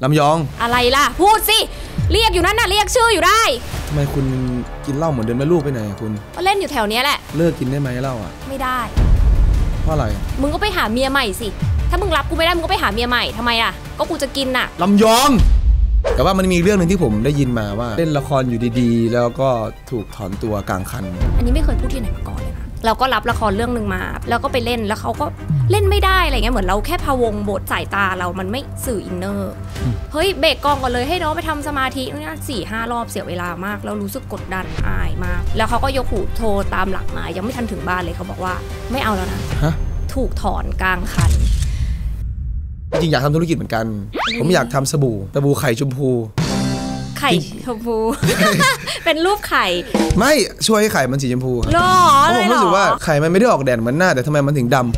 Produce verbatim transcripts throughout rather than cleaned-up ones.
ลำยองอะไรล่ะพูดสิเรียกอยู่นั่นน่ะเรียกชื่ออยู่ได้ทำไมคุณกินเหล้าเหมือนเดิมไหมลูกไปไหนคุณก็เล่นอยู่แถวนี้แหละเลิกกินได้ไหมเหล้าอ่ะไม่ได้เพราะอะไรมึงก็ไปหาเมียใหม่สิถ้ามึงรับกูไม่ได้มึงก็ไปหาเมียใหม่ทำไมอ่ะก็กูจะกินน่ะลำยองแต่ว่ามันมีเรื่องหนึ่งที่ผมได้ยินมาว่าเล่นละครอยู่ดีๆแล้วก็ถูกถอนตัวกลางคันอันนี้ไม่เคยพูดที่ไหนมาก่อนเลยนะเราก็รับละครเรื่องหนึ่งมาแล้วก็ไปเล่นแล้วเขาก็เล่นไม่ได้อะไรเงี้ยเหมือนเราแค่พะวงบทสายตาเรามันไม่สื่ออินเนอร์เฮ้ยเบรกกองก่อนเลยให้น้องไปทำสมาธิเนี่ยสี่ห้ารอบเสียเวลามากแล้วรู้สึกกดดันอายมากแล้วเขาก็ยกหูโทรตามหลักมายังไม่ทันถึงบ้านเลยเขาบอกว่าไม่เอาแล้วนะถูกถอนกลางคันจริงอยากทำธุรกิจเหมือนกันผมอยากทำสบู่สบู่ไข่ชมพูไข่ชมพูเป็นรูปไข่ไม่ช่วยให้ไข่มันสีชมพูหรอเพราะผมรู้สึกว่าไข่มันไม่ได้ออกแดดเหมือนหน้าแต่ทำไมมันถึงดำ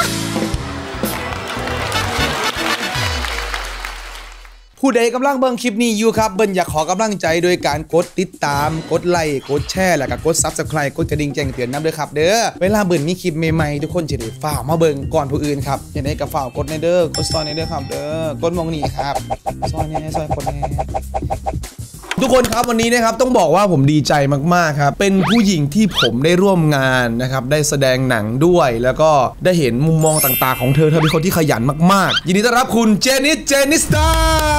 ผู้ใดกำลังเบิ่งคลิปนี้อยู่ครับเบิ่งอยากขอกำลังใจโดยการกดติดตามกดไลค์กดแชร์แล้วก็กด ซับสไครบ์ กดกระดิ่งแจ้งเตือนนำด้วยครับเด้อเวลาเบิ่งมีคลิปใหม่ๆทุกคนจะได้ฝ่ามาเบิ่งก่อนผู้อื่นครับอย่างไรก็ฝ่ากดในเด้อกดซอยในเด้อครับเด้อกดมองนี่ครับซอยแน่ซอยกดแน่ทุกคนครับวันนี้นะครับต้องบอกว่าผมดีใจมากๆครับเป็นผู้หญิงที่ผมได้ร่วมงานนะครับได้แสดงหนังด้วยแล้วก็ได้เห็นมุมมองต่างๆของเธอเธอเป็นคนที่ขยันมากๆยินดีต้อนรับคุณเจนิสเจนิสตา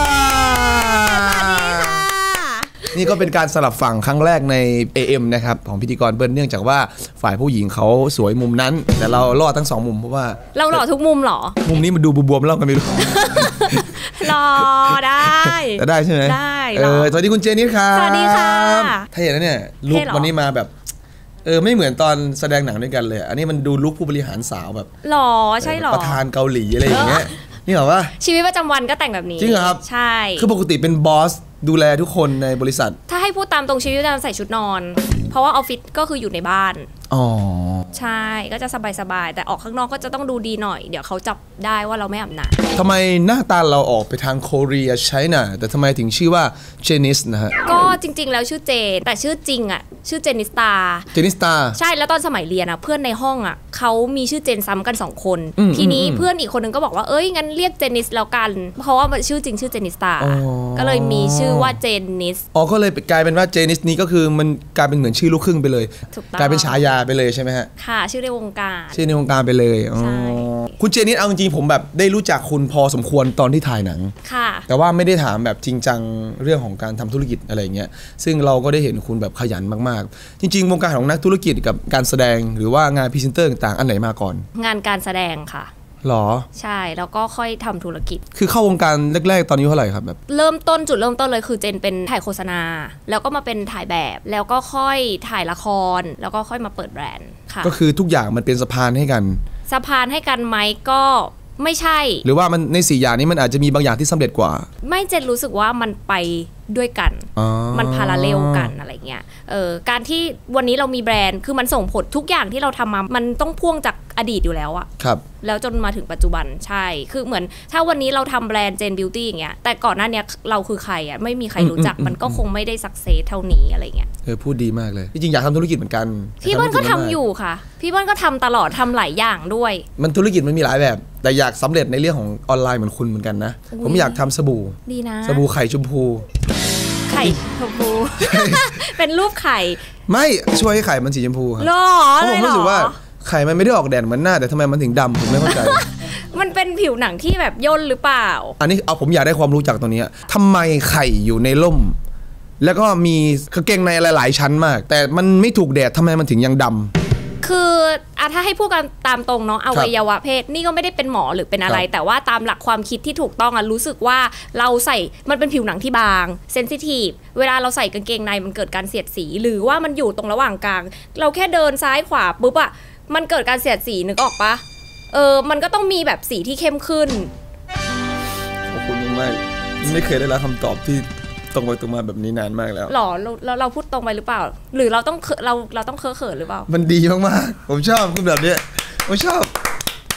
นี่ก็เป็นการสลับฝั่งครั้งแรกใน เอ เอ็ม นะครับของพิธีกรเบิ้ลเนื่องจากว่าฝ่ายผู้หญิงเขาสวยมุมนั้นแต่เรารอดทั้งสองมุมเพราะว่าเราหล่อทุกมุมหรอมุมนี้มันดูบวมๆแล้วกันไม่รู้หล่อได้แต่ได้ใช่ไหมได้เออสวัสดีคุณเจนิสครับสวัสดีค่ะถ้าอย่างนั้นเนี่ยลุควันนี้มาแบบเออไม่เหมือนตอนแสดงหนังด้วยกันเลยอันนี้มันดูลุคผู้บริหารสาวแบบหล่อใช่หรอประธานเกาหลีอะไรอย่างเงี้ยนี่เหรอวะชีวิตประจำวันก็แต่งแบบนี้จริงเหรอครับใช่คือปกติเป็นบอสดูแลทุกคนในบริษัทถ้าให้พูดตามตรงชีวิตประจำวันใส่ชุดนอนเพราะว่าออฟฟิศก็คืออยู่ในบ้านอ๋อใช่ก็จะสบายๆแต่ออกข้างนอกก็จะต้องดูดีหน่อยเดี๋ยวเขาจับได้ว่าเราไม่อาบน้ำทำไมหน้าตาเราออกไปทางโคเรียใช่น่ะแต่ทำไมถึงชื่อว่าเจนิสนะฮะก็จริงๆแล้วชื่อเจนแต่ชื่อจริงอ่ะชื่อเจนิสตาเจนิสตาใช่แล้วตอนสมัยเรียนอ่ะเพื่อนในห้องอ่ะเขามีชื่อเจนซ้ำกันสองคนทีนี้เพื่อนอีกคนนึงก็บอกว่าเอ้ยงั้นเรียกเจนิสแล้วกันเพราะว่าชื่อจริงชื่อเจนิสตาก็เลยมีชื่อว่าเจนิสอ๋อก็เลยกลายเป็นว่าเจนิสนี้ก็คือมันกลายเป็นเหมือนชื่อลูกครึ่งไปเลยกลายเป็นฉายาไปเลยใช่ไหมฮะค่ะชื่อในวงการชื่อในวงการไปเลยอ๋อคุณเจนิสเอาจริงๆผมแบบได้รู้จักคุณพอสมควรตอนที่ถ่ายหนังค่ะแต่ว่าไม่ได้ถามแบบจริงจังเรื่องของการทำธุรกิจอะไรเงี้ยซึ่งเราก็ได้เห็นคุณแบบขยันมากๆจริงๆวงการของนักธุรกิจกับการแสดงหรือว่างานพรีเซนเตอร์ต่างๆอันไหนมาก่อนงานการแสดงค่ะหรอใช่แล้วก็ค่อยทำธุรกิจคือเข้าวงการแรกๆตอนนี้เท่าไหร่ครับแบบเริ่มต้นจุดเริ่มต้นเลยคือเจนเป็นถ่ายโฆษณาแล้วก็มาเป็นถ่ายแบบแล้วก็ค่อยถ่ายละครแล้วก็ค่อยมาเปิดแบรนด์ค่ะก็คือทุกอย่างมันเป็นสะพานให้กันสะพานให้กันไหมก็ไม่ใช่หรือว่ามันในสี่อย่างนี้มันอาจจะมีบางอย่างที่สำเร็จกว่าไม่เจนรู้สึกว่ามันไปด้วยกันมันพาราเลลกันอะไรเงี้ยเออการที่วันนี้เรามีแบรนด์คือมันส่งผลทุกอย่างที่เราทำมามันต้องพ่วงจากอดีตอยู่แล้วอะครับแล้วจนมาถึงปัจจุบันใช่คือเหมือนถ้าวันนี้เราทำแบรนด์เจนบิวตี้อย่างเงี้ยแต่ก่อนหน้านี้เราคือใครอะไม่มีใครรู้จักมันก็คงไม่ได้สักเซสเท่านี้อะไรเงี้ยเออพูดดีมากเลยจริงๆอยากทำธุรกิจเหมือนกันพี่เบิ้ลก็ทำอยู่ค่ะพี่เบิ้ลก็ทำตลอดทำหลายอย่างด้วยมันธุรกิจมันมีหลายแบบแต่อยากสำเร็จในเรื่องของออนไลน์เหมือนคุณเหมือนกันนะผมอยากทำสบู่ดีนะสบู่ไข่ชมพูไข่ชมพูเป็นรูปไข่ไม่ช่วยให้ไข่มันสีชมพูครับหรอเพราะผมรู้สึกว่าไข่มันไม่ได้ออกแดดเหมือนหน้าแต่ทำไมมันถึงดำผมไม่เข้าใจมันเป็นผิวหนังที่แบบย่นหรือเปล่าอันนี้เอาผมอยากได้ความรู้จากตรงนี้ทำไมไข่อยู่ในร่มแล้วก็มีกางเกงในหลายๆชั้นมากแต่มันไม่ถูกแดดทำไมมันถึงยังดำคืออะถ้าให้พูดกันตามตรงเนาะอวัยวะเพศนี่ก็ไม่ได้เป็นหมอหรือเป็นอะไรแต่ว่าตามหลักความคิดที่ถูกต้องอะรู้สึกว่าเราใส่มันเป็นผิวหนังที่บางเซนซิทีฟเวลาเราใส่กางเกงในมันเกิดการเสียดสีหรือว่ามันอยู่ตรงระหว่างกลางเราแค่เดินซ้ายขวาปุ๊บอะมันเกิดการเสียดสีนึกออกปะเออมันก็ต้องมีแบบสีที่เข้มขึ้นขอบคุณมากไม่เคยได้รับคำตอบที่ตรงไปตรงมาแบบนี้นานมากแล้วหรอเราเราพูดตรงไปหรือเปล่าหรือเราต้องเราเราต้องเคอะเขินหรือเปล่ามันดีมากๆผมชอบคุณแบบนี้ผมชอบ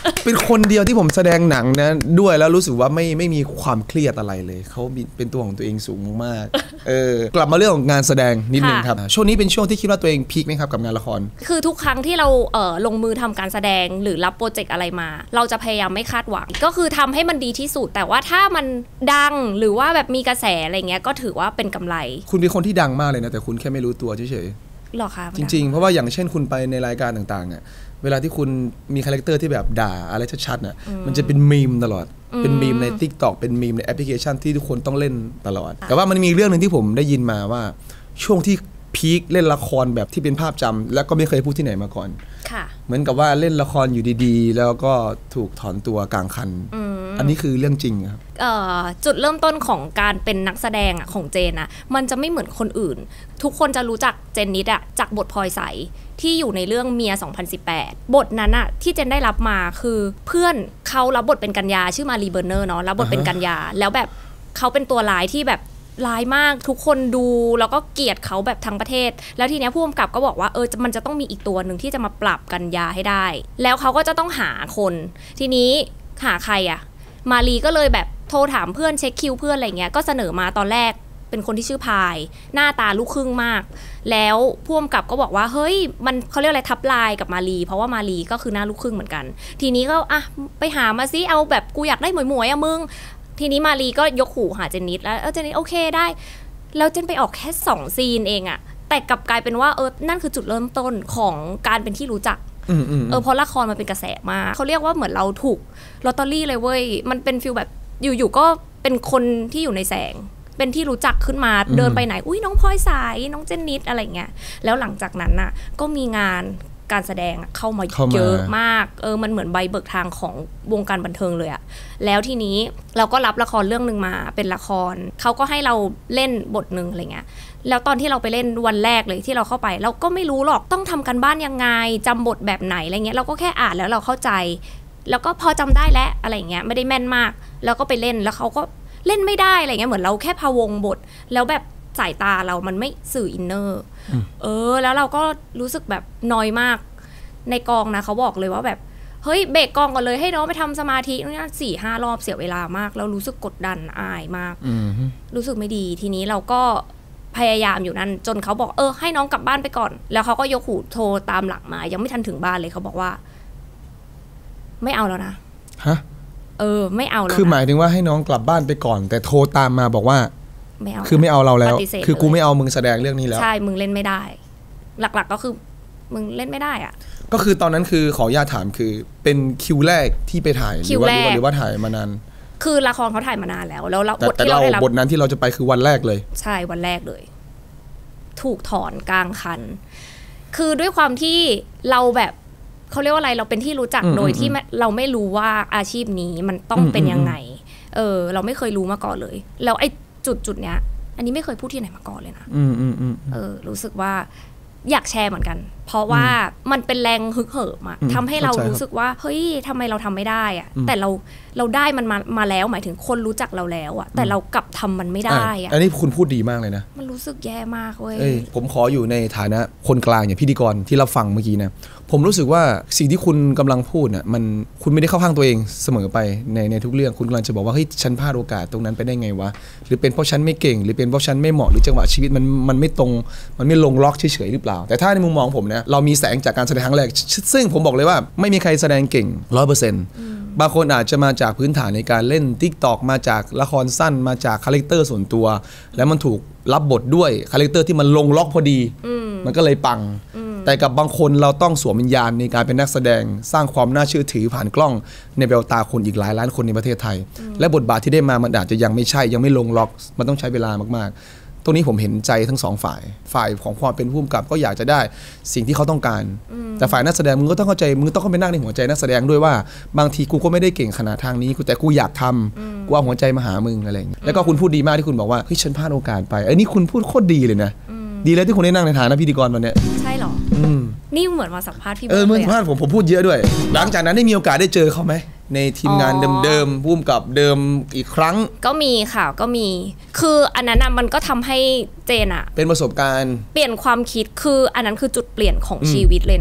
เป็นคนเดียวที่ผมแสดงหนังนะด้วยแล้วรู้สึกว่าไม่ไม่มีความเครียดอะไรเลยเขาเป็นตัวของตัวเองสูงมากเออกลับมาเรื่องของงานแสดงนิดนึงครับช่วงนี้เป็นช่วงที่คิดว่าตัวเองพีคไหมครับกับงานละครคือทุกครั้งที่เราเอ่อลงมือทำการแสดงหรือรับโปรเจกต์อะไรมาเราจะพยายามไม่คาดหวังก็คือทำให้มันดีที่สุดแต่ว่าถ้ามันดังหรือว่าแบบมีกระแสอะไรเงี้ยก็ถือว่าเป็นกำไรคุณเป็นคนที่ดังมากเลยนะแต่คุณแค่ไม่รู้ตัวเฉยๆหรอคะจริงๆเพราะว่าอย่างเช่นคุณไปในรายการต่างๆอ่ะเวลาที่คุณมีคาแรคเตอร์ที่แบบด่าอะไรชัดๆน่ะมันจะเป็นมีมตลอดเป็นมีมใน TikTok เป็นมีมในแอปพลิเคชันที่ทุกคนต้องเล่นตลอดแต่ว่ามันมีเรื่องนึงที่ผมได้ยินมาว่าช่วงที่พีคเล่นละครแบบที่เป็นภาพจำแล้วก็ไม่เคยพูดที่ไหนมาก่อนเหมือนกับว่าเล่นละครอยู่ดีๆแล้วก็ถูกถอนตัวกลางคัน อ, อันนี้คือเรื่องจริงครับจุดเริ่มต้นของการเป็นนักแสดงอะของเจนอะมันจะไม่เหมือนคนอื่นทุกคนจะรู้จักเจนนิดอะจากบทพลอยใสที่อยู่ในเรื่องเมียสองพันสิบแปดบทนั้นอะที่เจนได้รับมาคือเพื่อนเขารับบทเป็นกัญญาชื่อมารีเบอร์เนอร์เนาะรับบทเป็นกัญญาแล้วแบบเขาเป็นตัวร้ายที่แบบร้ายมากทุกคนดูแล้วก็เกลียดเขาแบบทั้งประเทศแล้วทีเนี้ยผู้กำกับก็บอกว่าเออมันจะต้องมีอีกตัวหนึ่งที่จะมาปรับกัญญาให้ได้แล้วเขาก็จะต้องหาคนทีนี้หาใครอะมารีก็เลยแบบโทรถามเพื่อนเช็คคิวเพื่อนอะไรเงี้ยก็เสนอมาตอนแรกเป็นคนที่ชื่อพายหน้าตาลูกครึ่งมากแล้วผู้กำกับก็บอกว่าเฮ้ยมันเขาเรียกอะไรทับลายกับมารีเพราะว่ามารีก็คือหน้าลูกครึ่งเหมือนกันทีนี้ก็อ่ะไปหามาซิเอาแบบกูอยากได้หมวยๆอะมึงทีนี้มารีก็ยกหูหาเจนนิดแล้วเออเจนนิดโอเคได้แล้วเจนไปออกแค่สองซีนเองอะแต่กลับกลายเป็นว่าเออนั่นคือจุดเริ่มต้นของการเป็นที่รู้จักเออเพราะละครมันเป็นกระแสมากเขาเรียกว่าเหมือนเราถูกลอตเตอรี่เลยเว้ยมันเป็นฟีลแบบอยู่ๆก็เป็นคนที่อยู่ในแสงเป็นที่รู้จักขึ้นมาเดินไปไหนอุ้ยน้องพลอยสายน้องเจนนิดอะไรเงี้ยแล้วหลังจากนั้นน่ะก็มีงานการแสดงเข้ามาเยอะมากเออมันเหมือนใบเบิกทางของวงการบันเทิงเลยอะแล้วทีนี้เราก็รับละครเรื่องนึงมาเป็นละครเขาก็ให้เราเล่นบทนึงอะไรเงี้ยแล้วตอนที่เราไปเล่นวันแรกเลยที่เราเข้าไปเราก็ไม่รู้หรอกต้องทำกันบ้านยังไงจำบทแบบไหนอะไรเงี้ยเราก็แค่อ่านแล้วเราเข้าใจแล้วก็พอจำได้แล้วอะไรเงี้ยไม่ได้แม่นมากแล้วก็ไปเล่นแล้วเขาก็เล่นไม่ได้อะไรเงี้ยเหมือนเราแค่พะวงบทแล้วแบบสายตาเรามันไม่สื่ออินเนอร์เออแล้วเราก็รู้สึกแบบน้อยมากในกองนะเขาบอกเลยว่าแบบเฮ้ยเบรกกองก่อนเลยให้น้องไปทำสมาธินี่สี่ห้ารอบเสียเวลามากแล้วรู้สึกกดดันอายมากรู้สึกไม่ดีทีนี้เราก็พยายามอยู่นั่นจนเขาบอกเออให้น้องกลับบ้านไปก่อนแล้วเขาก็ยกหูโทรตามหลังมายังไม่ทันถึงบ้านเลยเขาบอกว่าไม่เอาแล้วนะฮะเออไม่เอาแล้วคือหมายถึงว่าให้น้องกลับบ้านไปก่อนแต่โทรตามมาบอกว่าไม่เอาคือไม่เอาเราแล้วคือกูไม่เอามึงแสดงเรื่องนี้แล้วใช่มึงเล่นไม่ได้หลักๆก็คือมึงเล่นไม่ได้อ่ะก็คือตอนนั้นคือขออนุญาตถามคือเป็นคิวแรกที่ไปถ่ายหรือว่าหรือว่าถ่ายมานานคือละครเขาถ่ายมานานแล้วแล้วบทที่เราได้รับบทนั้นที่เราจะไปคือวันแรกเลยใช่วันแรกเลยถูกถอนกลางคันคือด้วยความที่เราแบบเขาเรียกว่าอะไรเราเป็นที่รู้จักโดยที่เราไม่รู้ว่าอาชีพนี้มันต้องเป็นยังไงเออเราไม่เคยรู้มาก่อนเลยแล้วไอ้จุดจุดเนี้ยอันนี้ไม่เคยพูดที่ไหนมาก่อนเลยนะเออรู้สึกว่าอยากแชร์เหมือนกันเพราะว่ามันเป็นแรงฮึกเหิมอะทำให้เรารู้สึกว่าเฮ้ยทำไมเราทำไม่ได้อะแต่เราเราได้มันมามาแล้วหมายถึงคนรู้จักเราแล้วอะแต่เรากลับทำมันไม่ได้อะอันนี้คุณพูดดีมากเลยนะมันรู้สึกแย่มากเว้ยผมขออยู่ในฐานะคนกลางอย่างพิธีกรที่เราฟังเมื่อกี้นะผมรู้สึกว่าสิ่งที่คุณกำลังพูดน่ะมันคุณไม่ได้เข้าข้างตัวเองเสมอไปในในทุกเรื่องคุณกำลังจะบอกว่าเฮ้ยฉันพลาดโอกาสตรงนั้นไปได้ไงวะหรือเป็นเพราะฉันไม่เก่งหรือเป็นเพราะฉันไม่เหมาะหรือจังหวะชีวิตมันมันไม่ตรงมันไม่ลงล็อกเฉยๆหรือเปล่าแต่ถ้าในมุมมองผมนะเรามีแสงจากการแสดงครั้งแรกซึ่งผมบอกเลยว่าไม่มีใครแสดงเก่ง ร้อยเปอร์เซ็นต์ บางคนอาจจะมาจากพื้นฐานในการเล่น TikTok มาจากละครสั้นมาจากคาแรคเตอร์ส่วนตัวแล้วมันถูกรับบทด้วยคาแรคเตอร์ที่มันลงล็อกพอดีมันก็เลยปังแต่กับบางคนเราต้องสวมวิญญาณในการเป็นนักแสดงสร้างความน่าเชื่อถือผ่านกล้องในแววตาคนอีกหลายล้านคนในประเทศไทยและบทบาทที่ได้มามันอาจจะยังไม่ใช่ยังไม่ลงล็อกมันต้องใช้เวลามากๆตรงนี้ผมเห็นใจทั้งสองฝ่ายฝ่ายของความเป็นผู้กำกับก็อยากจะได้สิ่งที่เขาต้องการแต่ฝ่ายนักแสดงมึงก็ต้องเข้าใจมึงต้องเข้าไปนั่งในหัวใจนักแสดงด้วยว่าบางทีกูก็ไม่ได้เก่งขนาดทางนี้แต่กูอยากทำกูเอาหัวใจมาหามึงอะไรอย่างเงี้ยแล้วก็คุณพูดดีมากที่คุณบอกว่าเฮ้ยฉันพลาดโอกาสไปไอ้นี่คุณพูดโคตรดีเลยนะดีเลยที่คุณได้นั่งในฐานะพิธีกรวันนี้ใช่หรอนี่เหมือนมาสัมภาษณ์พี่เออเหมือนสัมภาษณ์ผมผมพูดเยอะด้วยหลังจากนั้นได้มีโอกาสได้เจอเขาไหมในทีมงานเดิมๆพุ่มกับเดิมอีกครั้งก็มีค่ะก็มีคืออันนั้นมันก็ทำให้เจนอะเป็นประสบการณ์เปลี่ยนความคิดคืออันนั้นคือจุดเปลี่ยนของชีวิตเลยนะ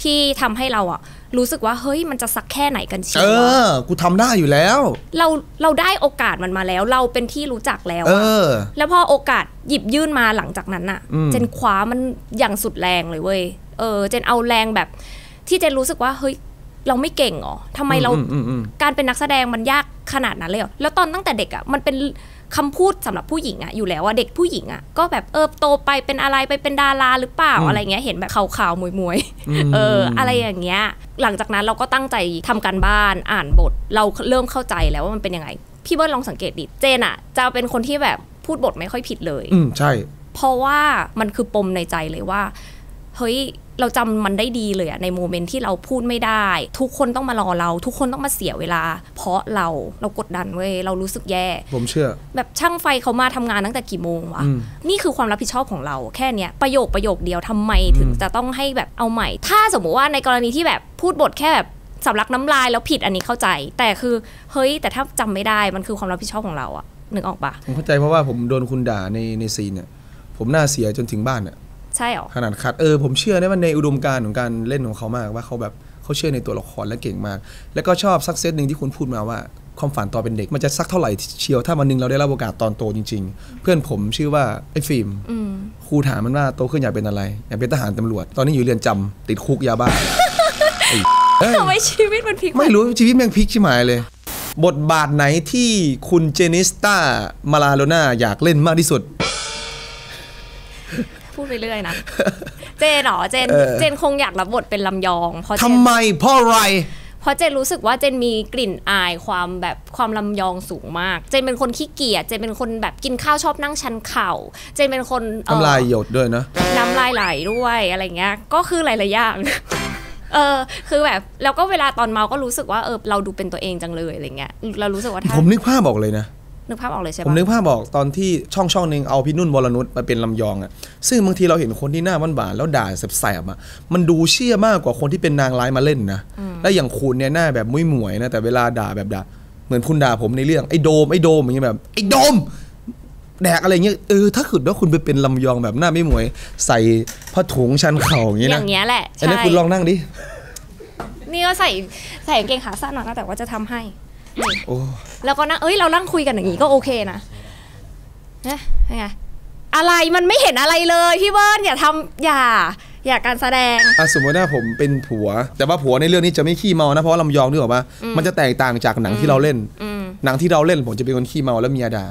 ที่ทำให้เราอะรู้สึกว่าเฮ้ยมันจะสักแค่ไหนกันเชียวเออกูทำได้อยู่แล้วเราเราได้โอกาสมันมาแล้วเราเป็นที่รู้จักแล้วเออแล้วพอโอกาสหยิบยื่นมาหลังจากนั้นอะเจนคว้ามันอย่างสุดแรงเลยเว้ยเออเจนเอาแรงแบบที่เจนรู้สึกว่าเฮ้ยเราไม่เก่งหรอทำไมเราการเป็นนักแสดงมันยากขนาดนั้นเลยเหรอแล้วตอนตั้งแต่เด็กอะมันเป็นคำพูดสำหรับผู้หญิงอะอยู่แล้วว่าเด็กผู้หญิงอะก็แบบเออโตไปเป็นอะไรไปเป็นดาราหรือเปล่าอะไรเงี้ยเห็นแบบขาวๆมวยๆเอออะไรอย่างเงี้ยหลังจากนั้นเราก็ตั้งใจทำการบ้านอ่านบทเราเริ่มเข้าใจแล้วว่ามันเป็นยังไงพี่เบิร์ดลองสังเกตดิเจนอะจะเป็นคนที่แบบพูดบทไม่ค่อยผิดเลยอืมใช่เพราะว่ามันคือปมในใจเลยว่าเฮ้ยเราจำมันได้ดีเลยอะในโมเมนต์ที่เราพูดไม่ได้ทุกคนต้องมารอเราทุกคนต้องมาเสียเวลาเพราะเราเรากดดันเว้ยเรารู้สึกแย่ผมเชื่อแบบช่างไฟเขามาทำงานตั้งแต่กี่โมงวะนี่คือความรับผิดชอบของเราแค่เนี้ยประโยคประโยคเดียวทำไมถึงจะต้องให้แบบเอาใหม่ถ้าสมมติว่าในกรณีที่แบบพูดบทแค่แบบสำลักน้ำลายแล้วผิดอันนี้เข้าใจแต่คือเฮ้ยแต่ถ้าจำไม่ได้มันคือความรับผิดชอบของเราอะนึกออกปะผมเข้าใจเพราะว่าผมโดนคุณด่าในในซีนเนี่ยผมหน้าเสียจนถึงบ้านเนี่ยใช่หรอขนาดคัดเออผมเชื่อนะว่าในอุดมการณ์ของการเล่นของเขามากว่าเขาแบบเขาเชื่อในตัวละครและเก่งมากแล้วก็ชอบซักเซสหนึ่งที่คุณพูดมาว่าความฝันตอนเป็นเด็กมันจะสักเท่าไหร่เชียวถ้าวันนึงเราได้รับโอกาสตอนโตจริงๆเพื่อนผมชื่อว่าไอ้ฟิล์มครูถามมันว่าโตขึ้นอยากเป็นอะไรอยากเป็นทหารตำรวจตอนนี้อยู่เรือนจำติดคุกยาบ้าทำไมชีวิตมันพลิกไม่รู้ชีวิตแม่งพลิกชิบหายเลยบทบาทไหนที่คุณเจนิสตามาลาโลน่าอยากเล่นมากที่สุดพูดไปเรื่อยนะเจนหรอเจนเจนคงอยากรับบทเป็นลำยองเพราะทำไมเพราะอะไรเพราะเจนรู้สึกว่าเจนมีกลิ่นอายความแบบความลำยองสูงมากเจนเป็นคนขี้เกียจเจนเป็นคนแบบกินข้าวชอบนั่งชันเข่าเจนเป็นคนน้ำลายหยดด้วยนะน้ำลายไหลด้วยอะไรเงี้ยก็คือหลายๆอย่างเออคือแบบแล้วก็เวลาตอนเมาก็รู้สึกว่าเออเราดูเป็นตัวเองจังเลยอะไรเงี้ยเรารู้สึกว่าผมนึกภาพบอกเลยนะนึกภาพออกเลยใช่ปะผมนึกภาพบอกตอนที่ช่องช่องนึงเอาพี่นุ่นวรนุชมาเป็นลำยองอ่ะซึ่งบางทีเราเห็นคนที่หน้าหวานๆแล้วด่าแสบๆอ่ะมันดูเชี่ยมากกว่าคนที่เป็นนางร้ายมาเล่นนะแล้วอย่างคุณเนี่ยหน้าแบบมุ้ยหมวยนะแต่เวลาด่าแบบด่าเหมือนคุณด่าผมในเรื่องไอ้โดมไอ้โดมอย่างเงี้ยแบบไอ้โดมแดกอะไรเงี้ยเออถ้าขุดว่าคุณไปเป็นลำยองแบบหน้าไม่หมวยใส่ผ้าถุงชันเข่าอย่างเงี้ยนะอย่างเงี้ยแหละอันนี้คุณลองนั่งดินี่ก็ใส่ใส่กางเกงขาสั้นนะแต่ว่าจะทำให้แล้วก็นั่งเอ้ยเรานั่งคุยกันอย่างนี้ก็โอเคนะนะไงอะไรมันไม่เห็นอะไรเลยพี่เบิร์ดอย่าทำอย่าอย่าการแสดงอ่ะสมมติว่าผมเป็นผัวแต่ว่าผัวในเรื่องนี้จะไม่ขี้เมานะเพราะว่าลำยองนึกออกปะมันจะแตกต่างจากหนังที่เราเล่นหนังที่เราเล่นผมจะเป็นคนขี้เมาแล้วเมียด่า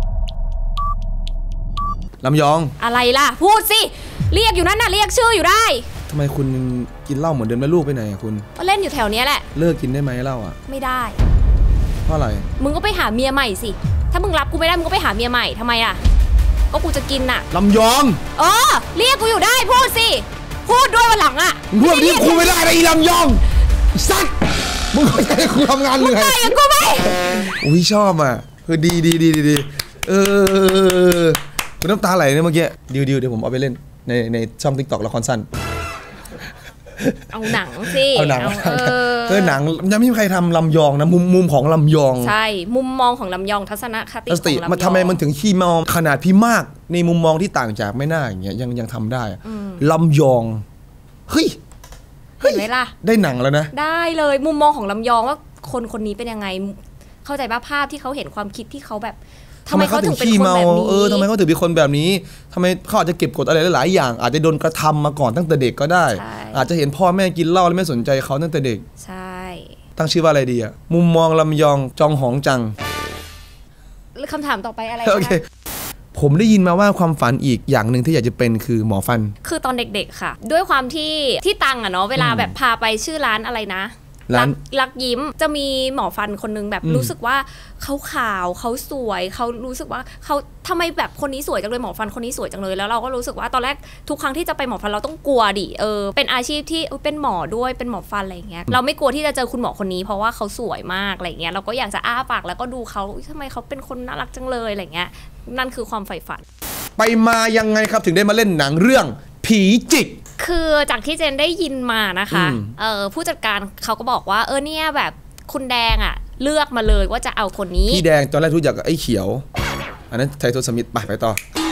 ลำยองอะไรล่ะพูดสิเรียกอยู่นั่นน่ะเรียกชื่ออยู่ได้ทำไมคุณกินเหล้าเหมือนเดิมแล้วลูกไปไหนอะคุณก็เล่นอยู่แถวนี้แหละเลิกกินได้ไหมเหล้าอะไม่ได้เพราะอะไรมึงก็ไปหาเมียใหม่สิถ้ามึงรับกูไม่ได้มึงก็ไปหาเมียใหม่ทำไมล่ะก็กูจะกินน่ะลำยองเออเรียกกูอยู่ได้พูดสิพูดด้วยวันหลังอะพูดที่กูไม่ได้เลยลำยองสัตว์มึงเข้าใจกูทำงานเหนื่อยมึงไปกับกูไหมอุ้ยชอบอ่ะเออดีดีดีดีเออคุณน้ำตาไหลเนี่ยเมื่อกี้ดิวดิวเดี๋ยวผมเอาไปเล่นในในช่อง ติ๊กต็อก ละครสั้นเอาหนังสิเอาหนังเออหนังยังไม่มีใครทำลำยองนะมุมมุมของลำยองใช่มุมมองของลำยองทัศนคติของลำยองมันทำไมมันถึงขี้เมาขนาดพี่มากในมุมมองที่ต่างจากไม่น่าอย่างเงี้ยยังยังทำได้ลำยองเฮ้ยเห็นไหมล่ะได้หนังแล้วนะได้เลยมุมมองของลำยองว่าคนคนนี้เป็นยังไงเข้าใจป่ะภาพที่เขาเห็นความคิดที่เขาแบบทำไมเขาถึงเป็นคนแบบนี้เออทำไมเขาถึงเป็นคนแบบนี้ทำไมเขาอาจจะเก็บกดอะไรหลายอย่างอาจจะโดนกระทำมาก่อนตั้งแต่เด็กก็ได้อาจจะเห็นพ่อแม่กินเหล้าแล้วไม่สนใจเขาตั้งแต่เด็กใช่ตั้งชื่อว่าอะไรดีอะมุมมองลำยองจองหองจังคำถามต่อไปอะไรโอเคผมได้ยินมาว่าความฝันอีกอย่างหนึ่งที่อยากจะเป็นคือหมอฟันคือตอนเด็กๆค่ะด้วยความที่ที่ตังอะเนาะเวลาแบบพาไปชื่อร้านอะไรนะรักรักยิ้มจะมีหมอฟันคนนึงแบบรู้สึกว่าเขาขาวเขาสวยเขารู้สึกว่าเขาทำไมแบบคนนี้สวยจังเลยหมอฟันคนนี้สวยจังเลยแล้วเราก็รู้สึกว่าตอนแรกทุกครั้งที่จะไปหมอฟันเราต้องกลัวดิเออเป็นอาชีพที่เป็นหมอด้วยเป็นหมอฟันอะไรอย่างเงี้ยเราไม่กลัวที่จะเจอคุณหมอคนนี้เพราะว่าเขาสวยมากอะไรเงี้ยเราก็อยากจะอ้าปากแล้วก็ดูเขาทำไมเขาเป็นคนน่ารักจังเลยอะไรเงี้ยนั่นคือความใฝ่ฝันไปมายังไงครับถึงได้มาเล่นหนังเรื่องผีจิกคือจากที่เจนได้ยินมานะคะเออผู้จัดการเขาก็บอกว่าเออเนี่ยแบบคุณแดงอ่ะเลือกมาเลยว่าจะเอาคนนี้พี่แดงตอนแรกรู้จักไอ้เขียวอันนั้นไทโทสมิธไปไปต่อ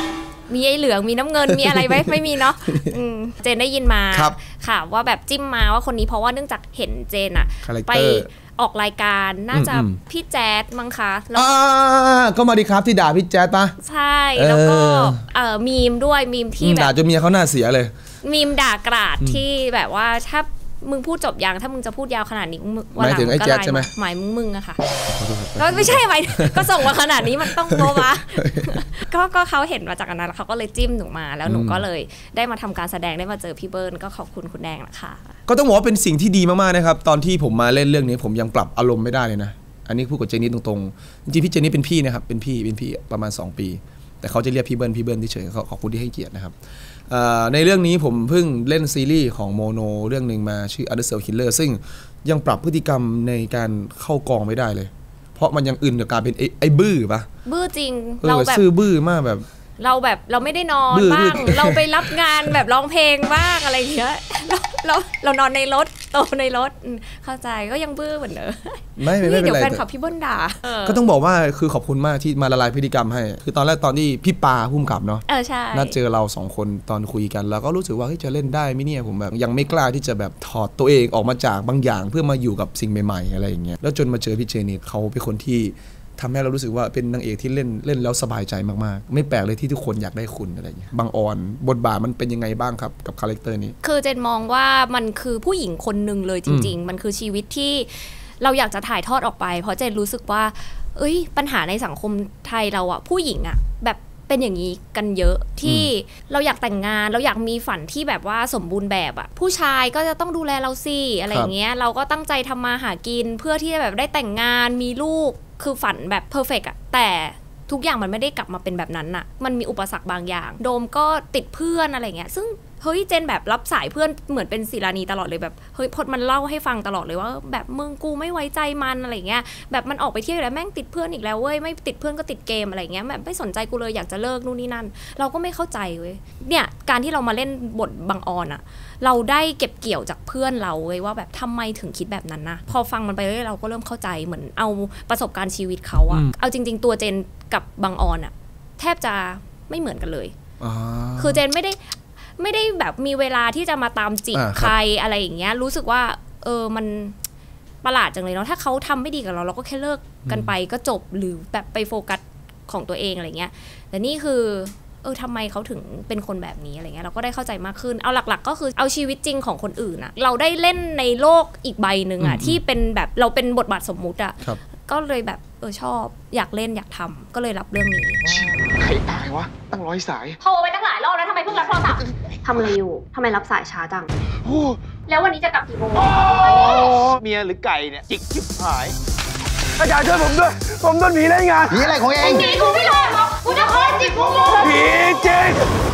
มีไอ้เหลืองมีน้ำเงินมีอะไรไหมไม่มีเนาะเจนได้ยินมาค่ะว่าแบบจิ้มมาว่าคนนี้เพราะว่าเนื่องจากเห็นเจนอะไปออกรายการน่าจะพี่แจ๊ดมั้งคะอ่าก็มาดีครับที่ด่าพี่แจ๊ดปะใช่แล้วก็เอ่อมีมด้วยมีมที่แบบด่าจนเมียเขาหน้าเสียเลยมีมด่ากราดที่แบบว่าถ้ามึงพูดจบยังถ้ามึงจะพูดยาวขนาดนี้หมายถึงไอ้แจ๊ดใช่ไหมหมายมึงมึงอะค่ะก็ไม่ใช่ไหมก็ส่งมาขนาดนี้มันต้องโตวะก็ก็เขาเห็นมาจากอันนั้นแล้วเขาก็เลยจิ้มหนูมาแล้วหนูก็เลยได้มาทำการแสดงได้มาเจอพี่เบิร์นก็ขอบคุณคุณแดงนะคะก็ต้องบอกว่าเป็นสิ่งที่ดีมากๆนะครับตอนที่ผมมาเล่นเรื่องนี้ผมยังปรับอารมณ์ไม่ได้เลยนะอันนี้พูดกับเจนนี่ตรงๆจริงๆพี่เจนนี่เป็นพี่นะครับเป็นพี่เป็นพี่ประมาณสองปีแต่เขาจะเรียกพี่เบิร์นพี่เบิร์นเฉยๆขอบคุณที่ให้เกียรตินะครับในเรื่องนี้ผมเพิ่งเล่นซีรีส์ของโมโนเรื่องหนึ่งมาชื่อ Undersell Killer ซึ่งยังปรับพฤติกรรมในการเข้ากองไม่ได้เลยเพราะมันยังอื่นกับการเป็นไอ้บื้อปะบื้อจริงเราแบบซื่อบื้อมากแบบเราแบบเราไม่ได้นอนบ้างเราไปรับงานแบบร้องเพลงบ้างอะไรอย่างเงี้ยเราเราเรานอนในรถโตในรถเข้าใจก็ยังบื้อเหมือนเดิมไม่ไม่เป็นไรเดี๋ยวแฟนขับพี่เบิ้ลด่าก็ต้องบอกว่าคือขอบคุณมากที่มาละลายพฤติกรรมให้คือตอนแรกตอนที่พี่ปาพุ่มกับเนาะเออใช่นัดเจอเราสองคนตอนคุยกันแล้วก็รู้สึกว่าเฮ้ยจะเล่นได้ไหมเนี่ยผมแบบยังไม่กล้าที่จะแบบถอดตัวเองออกมาจากบางอย่างเพื่อมาอยู่กับสิ่งใหม่ๆอะไรอย่างเงี้ยแล้วจนมาเจอพี่เจนี่เขาเป็นคนที่ทำให้เรารู้สึกว่าเป็นนางเอกที่เล่นเล่นแล้วสบายใจมากๆไม่แปลกเลยที่ทุกคนอยากได้คุณอะไรอย่างเงี้ยบางออนบทบาทมันเป็นยังไงบ้างครับกับคาแรคเตอร์นี้คือเจนมองว่ามันคือผู้หญิงคนหนึ่งเลยจริงๆมันคือชีวิตที่เราอยากจะถ่ายทอดออกไปเพราะเจนรู้สึกว่าเอ้ยปัญหาในสังคมไทยเราอะผู้หญิงอะแบบเป็นอย่างนี้กันเยอะที่เราอยากแต่งงานเราอยากมีฝันที่แบบว่าสมบูรณ์แบบอะผู้ชายก็จะต้องดูแลเราสิอะไรอย่างเงี้ยเราก็ตั้งใจทำมาหากินเพื่อที่จะแบบได้แต่งงานมีลูกคือฝันแบบเพอร์เฟกต์อะแต่ทุกอย่างมันไม่ได้กลับมาเป็นแบบนั้นอะมันมีอุปสรรคบางอย่างโดมก็ติดเพื่อนอะไรเงี้ยซึ่งเฮ้ยเจนแบบรับสายเพื่อนเหมือนเป็นศิลานีตลอดเลยแบบเฮ้ยพดมันเล่าให้ฟังตลอดเลยว่าแบบมึงกูไม่ไว้ใจมันอะไรเงี้ยแบบมันออกไปเที่ยวแล้วแม่งติดเพื่อนอีกแล้วเว้ยไม่ติดเพื่อนก็ติดเกมอะไรเงี้ยแบบไม่สนใจกูเลยอยากจะเลิกนู่นนี่นั่นเราก็ไม่เข้าใจเว้ยเนี่ยการที่เรามาเล่นบทบังออนอะเราได้เก็บเกี่ยวจากเพื่อนเราเว้ยว่าแบบทำไมถึงคิดแบบนั้นนะพอฟังมันไปเรื่อยเราก็เริ่มเข้าใจเหมือนเอาประสบการณ์ชีวิตเขาอะเอาจริงๆตัวเจนกับบังออนอะแทบจะไม่เหมือนกันเลยคือเจนไม่ได้ไม่ได้แบบมีเวลาที่จะมาตามจีบใครอะไรอย่างเงี้ยรู้สึกว่าเออมันประหลาดจังเลยเนาะถ้าเขาทำไม่ดีกับเราเราก็แค่เลิกกันไปก็จบหรือแบบไปโฟกัสของตัวเองอะไรเงี้ยแต่นี่คือเออทำไมเขาถึงเป็นคนแบบนี้อะไรเงี้ยเราก็ได้เข้าใจมากขึ้นเอาหลักๆก็คือเอาชีวิตจริงของคนอื่นอะเราได้เล่นในโลกอีกใบหนึ่งอะที่เป็นแบบเราเป็นบทบาทสมมุติอะก็เลยแบบเออชอบอยากเล่นอยากทำก็เลยรับเรื่องนี้ใครตายวะตั้งร้อยสายโทรไปตั้งหลายรอบแล้วทำไมเพิ่งรับโทรศัพท์ทำอะไรอยู่ทำไมรับสายช้าจังแล้ววันนี้จะกลับกี่โมงเมียหรือไก่เนี่ยจิกชิบหายอาจารย์ช่วยผมด้วยผมโดนผีเล่นงานผีอะไรของเองผีกูไม่เลยหรอกกูจะคอยจิกกูผีจริง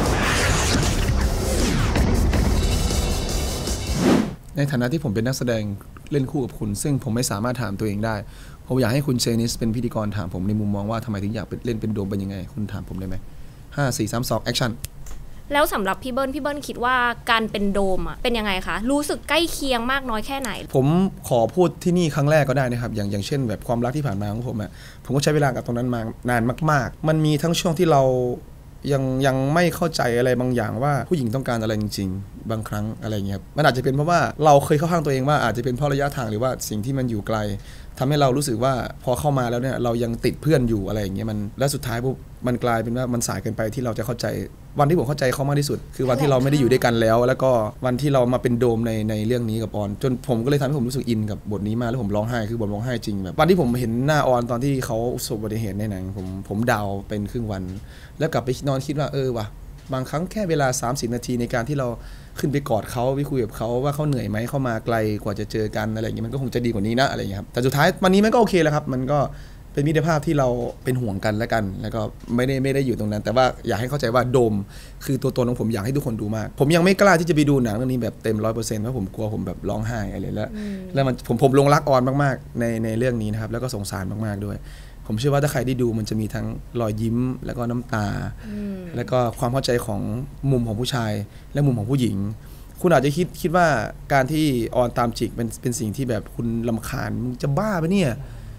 ในฐานะที่ผมเป็นนักแสดงเล่นคู่กับคุณซึ่งผมไม่สามารถถามตัวเองได้ผมอยากให้คุณเชนิสเป็นพิธีกรถามผมในมุมมองว่าทำไมถึงอยากเล่นเป็นโดมเป็นยังไงคุณถามผมได้ไหมห้าสี่สามสองแอคชั่นแล้วสำหรับพี่เบิ้ลพี่เบิ้ลคิดว่าการเป็นโดมอ่ะเป็นยังไงคะรู้สึกใกล้เคียงมากน้อยแค่ไหนผมขอพูดที่นี่ครั้งแรกก็ได้นะครับอย่างอย่างเช่นแบบความรักที่ผ่านมาของผมอ่ะผมก็ใช้เวลากับตรงนั้นมานานมากๆมันมีทั้งช่วงที่เรายังยังไม่เข้าใจอะไรบางอย่างว่าผู้หญิงต้องการอะไรจริงๆบางครั้งอะไรเงี้ยมันอาจจะเป็นเพราะว่าเราเคยเข้าข้างตัวเองว่าอาจจะเป็นเพราะระยะทางหรือว่าสิ่งที่มันอยู่ไกลทำให้เรารู้สึกว่าพอเข้ามาแล้วเนี่ยเรายังติดเพื่อนอยู่อะไรอย่างเงี้ยมันและสุดท้ายปุ๊บมันกลายเป็นว่ามันสายเกินไปที่เราจะเข้าใจวันที่ผมเข้าใจเขามากที่สุดคือวันที่เราไม่ได้อยู่ด้วยกันแล้วแล้วก็วันที่เรามาเป็นโดมในในเรื่องนี้กับออนจนผมก็เลยทำให้ผมรู้สึกอินกับบทนี้มากแล้วผมร้องไห้คือบทร้องไห้จริงแบบวันที่ผมเห็นหน้าออนตอนที่เขาประสบอุบัติเหตุในหนังผมผมดาวเป็นครึ่งวันแล้วกลับไปนอนคิดว่าเออว่ะบางครั้งแค่เวลาสามสิบนาทีในการที่เราขึ้นไปกอดเขาไปคุยกับเขาว่าเขาเหนื่อยไหมเข้ามาไกลกว่าจะเจอกันอะไรอย่างเงี้ยมันก็คงจะดีกว่านี้นะอะไรอย่างเงี้ยครับแต่สุดท้ายวันนี้มันก็โอเคแล้วครับมันก็เป็นมิตรภาพที่เราเป็นห่วงกันและกันแล้วก็ไม่ได้ไม่ได้อยู่ตรงนั้นแต่ว่าอยากให้เข้าใจว่าโดมคือตัวตนของผมอยากให้ทุกคนดูมากผมยังไม่กล้าที่จะไปดูหนังเรื่องนี้แบบเต็ม ร้อยเปอร์เซ็นต์ เพราะผมกลัวผมแบบร้องไห้อะไรแล้วแล้วมันผมผมลงรักออนมากๆในในเรื่องนี้นะครับแล้วก็สงสารมากๆด้วยผมเชื่อว่าถ้าใครได้ดูมันจะมีทั้งรอยยิ้มแล้วก็น้ำตาแล้วก็ความเข้าใจของมุมของผู้ชายและมุมของผู้หญิงคุณอาจจะคิดคิดว่าการที่ออนตามจิกเป็นเป็นสิ่งที่แบบคุณรำคาญมึงจะบ้าปะเนี่ย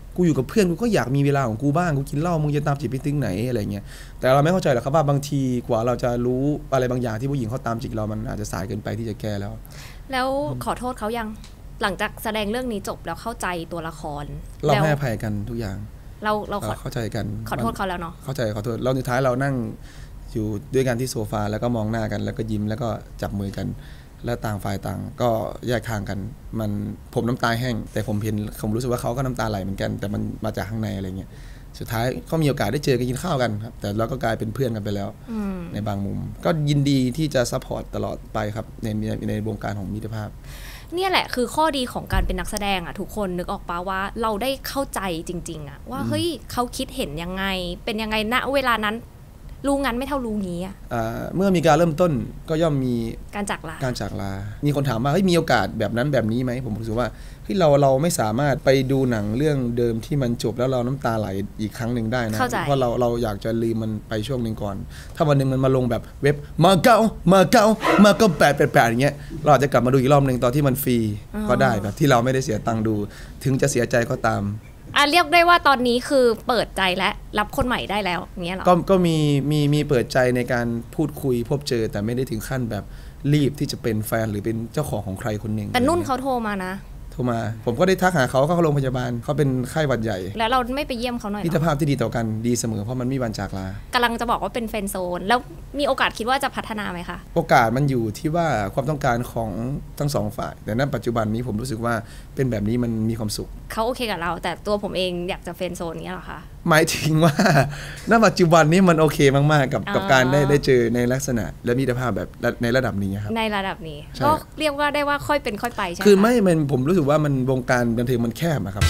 กูอยู่กับเพื่อนกูก็อยากมีเวลาของกูบ้างกูกินเหล้ามึงจะตามจีบไปถึงไหนอะไรเงี้ยแต่เราไม่เข้าใจหรอกครับว่าบางทีกว่าเราจะรู้อะไรบางอย่างที่ผู้หญิงเขาตามจีบเรามันอาจจะสายเกินไปที่จะแก้แล้วแล้วขอโทษเขายังหลังจากแสดงเรื่องนี้จบแล้วเข้าใจตัวละครเราให้อภัยกันทุกอย่างเราเราเข้าใจกันขอโทษเขาแล้วเนาะเข้าใจขอโทษเราสุดท้ายเรานั่งอยู่ด้วยกันที่โซฟาแล้วก็มองหน้ากันแล้วก็ยิ้มแล้วก็จับมือกันและต่างฝ่ายต่างก็แยกทางกันมันผมน้ำตาแห้งแต่ผมเห็นผมรู้สึกว่าเขาก็น้ำตาไหลเหมือนกันแต่มันมาจากข้างในอะไรเงี้ยสุดท้ายก็มีโอกาสได้เจอกันกินข้าวกันครับแต่เราก็กลายเป็นเพื่อนกันไปแล้วในบางมุมก็ยินดีที่จะซัพพอร์ตตลอดไปครับในในวงการของมิตรภาพเนี่ยแหละคือข้อดีของการเป็นนักแสดงอ่ะทุกคนนึกออกปะว่าเราได้เข้าใจจริงๆอ่ะว่าเฮ้ยเขาคิดเห็นยังไงเป็นยังไงณเวลานั้นรู้งั้นไม่เท่ารู้งี้อ่ะเมื่อมีการเริ่มต้นก็ย่อมมีการจากลาการจากลามีคนถามว่าเฮ้ยมีโอกาสแบบนั้นแบบนี้ไหมผมรู้สึกว่าเฮ้ยเราเราไม่สามารถไปดูหนังเรื่องเดิมที่มันจบแล้วเราน้ำตาไหลอีกครั้งหนึ่งได้นะเพราะเราเราอยากจะลืมมันไปช่วงหนึ่งก่อนถ้าวันหนึ่งมันมาลงแบบเว็บมาเก้ามาเก้ามาเก้าแปดแปดแปดอย่างเงี้ยเราอาจจะกลับมาดูอีกรอบหนึ่งตอนที่มันฟรีก็ได้แบบที่เราไม่ได้เสียตังค์ดูถึงจะเสียใจก็ตามอ่ะเรียกได้ว่าตอนนี้คือเปิดใจและรับคนใหม่ได้แล้วเงี้ยหรอก็ก็มีมีมีเปิดใจในการพูดคุยพบเจอแต่ไม่ได้ถึงขั้นแบบรีบที่จะเป็นแฟนหรือเป็นเจ้าของของใครคนหนึ่งแต่นุ่นเขาโทรมานะโทรมาผมก็ได้ทักหาเขาเข้าโรงพยาบาลเขาเป็นไข้หวัดใหญ่แล้วเราไม่ไปเยี่ยมเขาหน่อยมิตรภาพที่ดีต่อกันดีเสมอเพราะมันไม่มีวันจากลากำลังจะบอกว่าเป็นเฟรนด์โซนแล้วมีโอกาสคิดว่าจะพัฒนาไหมคะโอกาสมันอยู่ที่ว่าความต้องการของทั้งสองฝ่ายแต่ณปัจจุบันนี้ผมรู้สึกว่าเป็นแบบนี้มันมีความสุขเขาโอเคกับเราแต่ตัวผมเองอยากจะเฟรนด์โซนนี้หรอคะหมายถึงว่าณปัจจุบันนี้มันโอเคมากๆกับกับการได้ได้เจอในลักษณะและมิตรภาพแบบในระดับนี้ครับในระดับนี้ก็เรียกว่าได้ว่าค่อยเป็นค่อยไปใช่ไหมคือไม่มันผมรู้สึกว่ามันวงการบันเทิงมันแคบอะครับ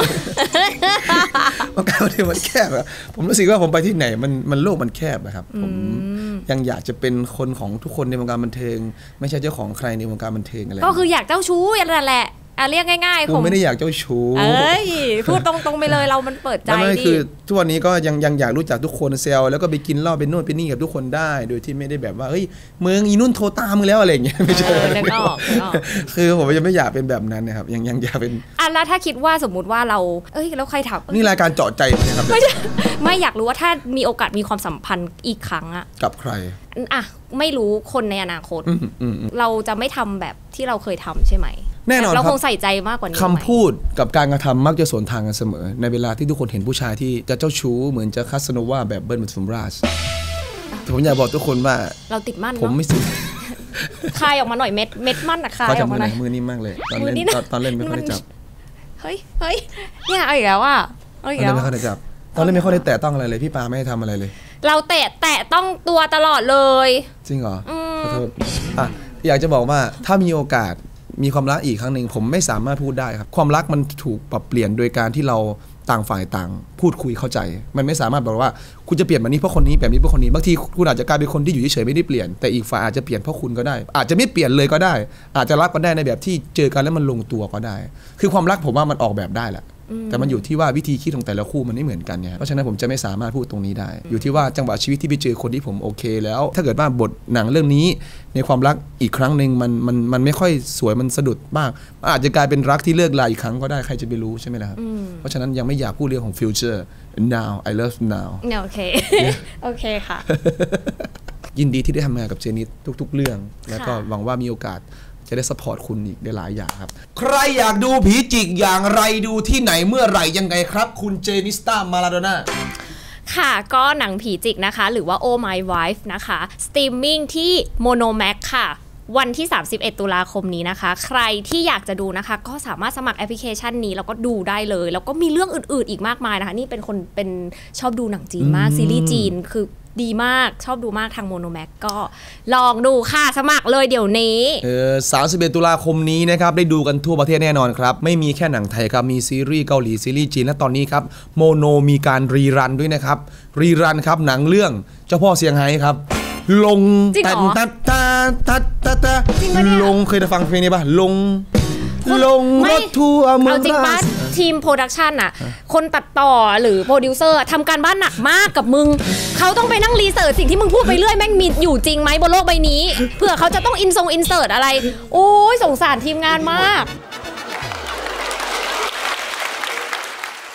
วงการบันเทิงมันแคบอะผมรู้สึกว่าผมไปที่ไหนมันมันโลกมันแคบอะครับผมยังอยากจะเป็นคนของทุกคนในวงการบันเทิงไม่ใช่เจ้าของใครในวงการบันเทิงอะไรก็คืออยากเจ้าชู้นั่นแหละอ่ะเรียกง่ายๆผมไม่ได้อยากเจ้าชู้เอ้ยพูดตรงๆไปเลยเรามันเปิดใจดิคือทุกวันนี้ก็ยังยังอยากรู้จักทุกคนเซลแล้วก็ไปกินเหล้าไปนู่นไปนี่กับทุกคนได้โดยที่ไม่ได้แบบว่าเฮ้ยมึงอีนุ่นโทรตามมึงแล้วอะไรอย่างเงี้ยไม่ใช่คือผมยังไม่อยากเป็นแบบนั้นนะครับยังยังอยากเป็นอ่ะแล้วถ้าคิดว่าสมมุติว่าเราเอ้ยแล้วใครถามนี่รายการเจาะใจนะครับไม่ใช่ไม่อยากรู้ว่าถ้ามีโอกาสมีความสัมพันธ์อีกครั้งอะกับใครอ่ะไม่รู้คนในอนาคตเราจะไม่ทำแบบที่เราเคยทำใช่ไหมแน่นอนเราคงใส่ใจมากกว่านี้คำพูดกับการกระทำมักจะสวนทางกันเสมอในเวลาที่ทุกคนเห็นผู้ชายที่จะเจ้าชู้เหมือนจะคาสโนวาแบบเบิร์นปทุมราชผมอยากบอกทุกคนว่าเราติดมั่นผมไม่สิคายออกมาหน่อยเม็ดเม็ดมั่นอะคายออกมาหน่อยมือนิ่มมากเลยตอนเล่นตอนเล่นไม่ค่อยได้จับเฮ้ยเฮ้ยเนี่ยเอาอีกแล้วอ่ะตอนเล่นไม่ค่อยได้จับตอนเล่นไม่ค่อยได้แตะต้องอะไรเลยพี่ปาไม่ให้ทำอะไรเลยเราแตะแตะต้องตัวตลอดเลยจริงเหรอขอโทษอ่ะอยากจะบอกว่าถ้ามีโอกาสมีความรักอีกครั้งหนึ่งผมไม่สามารถพูดได้ครับความรักมันถูกปรับเปลี่ยนโดยการที่เราต่างฝ่ายต่างพูดคุยเข้าใจมันไม่สามารถบอกว่าคุณจะเปลี่ยนแบบนี้เพราะคนนี้แบบนี้เพราะคนนี้บางทีคุณอาจจะกลายเป็นคนที่อยู่เฉยๆไม่ได้เปลี่ยนแต่อีกฝ่ายอาจจะเปลี่ยนเพราะคุณก็ได้อาจจะไม่เปลี่ยนเลยก็ได้อาจจะรักกันได้ในแบบที่เจอกันแล้วมันลงตัวก็ได้คือความรักผมว่ามันออกแบบได้แหละแต่มันอยู่ที่ว่าวิธีคิดของแต่ละคู่มันไม่เหมือนกันไงเพราะฉะนั้นผมจะไม่สามารถพูดตรงนี้ได้อยู่ที่ว่าจังหวะชีวิตที่ไปเจอคนที่ผมโอเคแล้วถ้าเกิดว่าบทหนังเรื่องนี้ในความรักอีกครั้งหนึ่งมันมันมันไม่ค่อยสวยมันสะดุดมากอาจจะกลายเป็นรักที่เลิกลาอีกครั้งก็ได้ใครจะไปรู้ใช่ไหมล่ะครับเพราะฉะนั้นยังไม่อยากพูดเรื่องของ future now I love now โอเคโอเคค่ะยินดีที่ได้ทำงานกับเจนิสทุกๆเรื่องแล้วก็หวังว่ามีโอกาสจะได้ซัพพอร์ตคุณอีกได้หลายอย่างครับใครอยากดูผีจิกอย่างไรดูที่ไหนเมื่อไหร่ยังไงครับคุณเจนิสตามาลาโดน่าค่ะก็หนังผีจิกนะคะหรือว่า Oh My Wife นะคะสตรีมมิ่งที่ Monomax ค่ะวันที่สามสิบเอ็ดตุลาคมนี้นะคะใครที่อยากจะดูนะคะก็สามารถสมัครแอปพลิเคชันนี้แล้วก็ดูได้เลยแล้วก็มีเรื่องอื่นๆอีกมากมายนะคะนี่เป็นคนเป็นชอบดูหนังจีนมากซีรีส์จีนคือดีมากชอบดูมากทาง Monomax ก็ลองดูค่ะสมัครเลยเดี๋ยวนี้เออสามสิบเอ็ดตุลาคมนี้นะครับได้ดูกันทั่วประเทศแน่นอนครับไม่มีแค่หนังไทยครับมีซีรีส์เกาหลีซีรีส์จีนและตอนนี้ครับโมโนมีการรีรันด้วยนะครับรีรันครับหนังเรื่องเจ้าพ่อเซี่ยงไฮ้ครับลงตัดตัดตัดตัดตัดลงเคยได้ฟังเพลงนี้ป่ะลงลงรถทัวร์เมืองจริงป่ะทีมโปรดักชันอ่ะคนตัดต่อหรือโปรดิวเซอร์ทำการบ้านหนักมากกับมึงเขาต้องไปนั่งรีเสิร์ชสิ่งที่มึงพูดไปเรื่อยแม่งมีอยู่จริงไหมบนโลกใบนี้เผื่อเขาจะต้องอินทรงอินเสิร์ตอะไรโอ้ยสงสารทีมงานมาก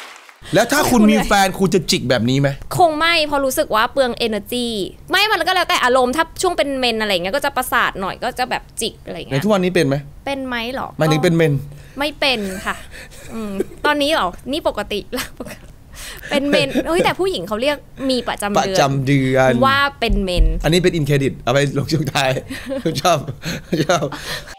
แล้วถ้าคุณมีแฟนคุณจะจิกแบบนี้ไหมคงไม่เพราะรู้สึกว่าเปลือง energy ไม่มันก็แล้วแต่อารมณ์ถ้าช่วงเป็นเมนอะไรเงี้ยก็จะประสาทหน่อยก็จะแบบจิกอะไรเงี้ยในทุกวันนี้เป็นไหมเป็นไหมหรอหมายถึงเป็นเมนไม่เป็นค่ะอืมตอนนี้หรอนี่ปกติแล้วเป็นเมนเฮ้ยแต่ผู้หญิงเขาเรียกมีประจำเดือนประจำเดือนว่าเป็นเมนอันนี้เป็นอินเครดิตเอาไปลงช่วงท้ายชอบชอบ